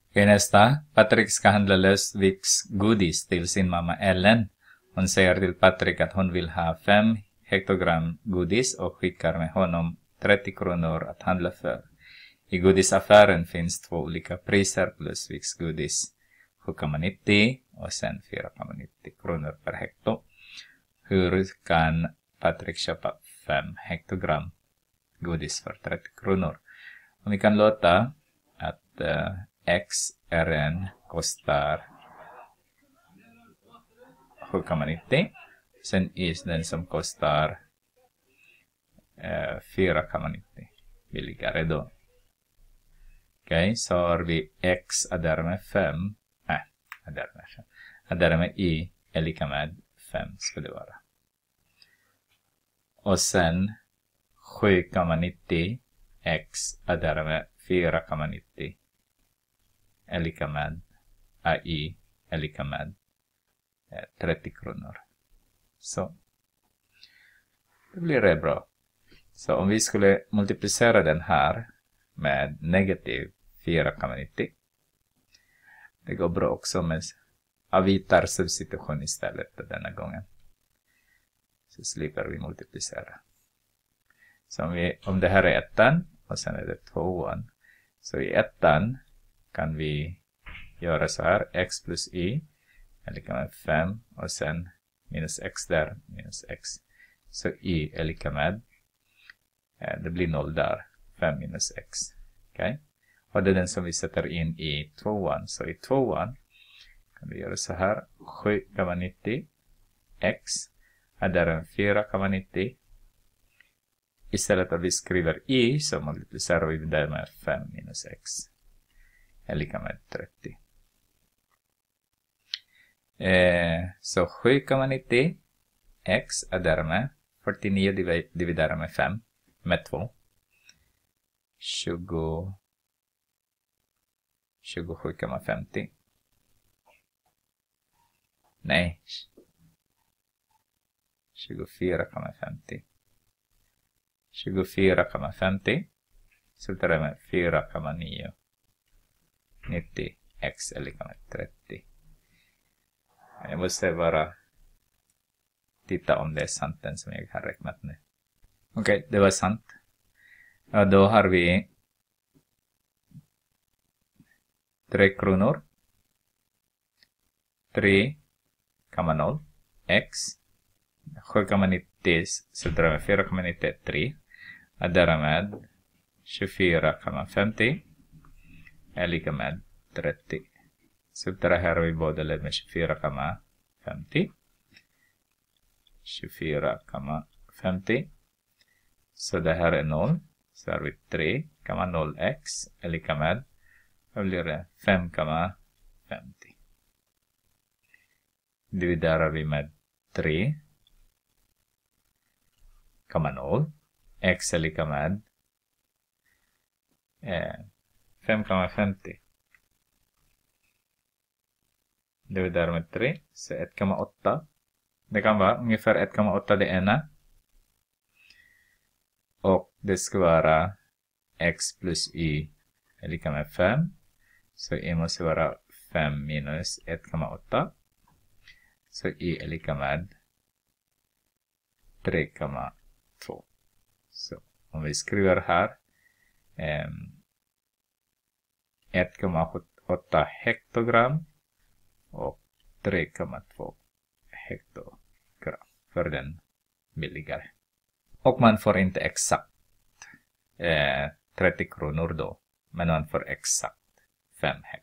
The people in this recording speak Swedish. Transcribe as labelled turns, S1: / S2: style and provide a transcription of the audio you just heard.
S1: Okay, nästa. Patrick ska handla Lösviks godis till sin mamma Ellen. Hon säger till Patrick att hon vill ha 5 hektogram godis och skickar med honom 30 kronor att handla för. I godisaffären finns 2 olika priser på Lösviks godis. 7,90 och sen 4,90 kronor per hekto. Hur kan Patrick köpa 5 hektogram godis för 30 kronor? Och vi kan låta att XRN kostar 7,90. Sen is den som kostar 4,90 billigare då. Okej, så har vi X adderar med 5. Adderar med Y är lika med 5 ska det vara. Och sen 7,90 X adderar med 4,90 är lika med Y är lika med 30 kronor. Så det blir det bra. Så om vi skulle multiplicera den här med negativ 4,90. Det går bra också, men vi tar substitution istället denna gången. Så slipper vi multiplicera. Så om det här är ettan och sen är det 2:an. Så i ettan kan vi göra så här. X plus Y är lika med 5 och sen minus X där, minus X. Så Y är lika med, det blir 0 där, 5 minus X. Okay? Och det är den som vi sätter in i 2:an. Så i 2:an kan vi göra så här. 7,90 X är där en 4,90. Istället att vi skriver Y så multiplicerar vi det med 5 minus X. Är lika med 30. Så 7,90 X är därmed 49 dividerat med 5 med 2. 27,50. Nej. 24,50. 24,50. Så det är med 4,9. 90 X är lika med 30. Jag måste bara titta om det är sant den som jag har räknat nu. Okej, det var sant. Ja, då har vi 3 kronor. 3,0 X. 7,90 så det är med 4,90 3. Och därmed 24,50 är lika med 30. Så det här har vi båda med 24,50. 24,50. Så det här är 0. Så har vi 3,0 X är lika med, vad blir det? 5,50. Dividerar vi med 3,0. X är lika med 5,50. Dividerar med 3, så 1,8. Det kan vara ungefär 1,8 det ena. Och det ska vara X plus Y är lika med 5. Så Y måste vara 5 minus 1,8. Så Y är lika med 3,2. Så om vi skriver här 1,8 hektogram och 3,2 hektogram för den billigare. Och man får inte exakt 30 kronor då, men man får exakt 5 hektar.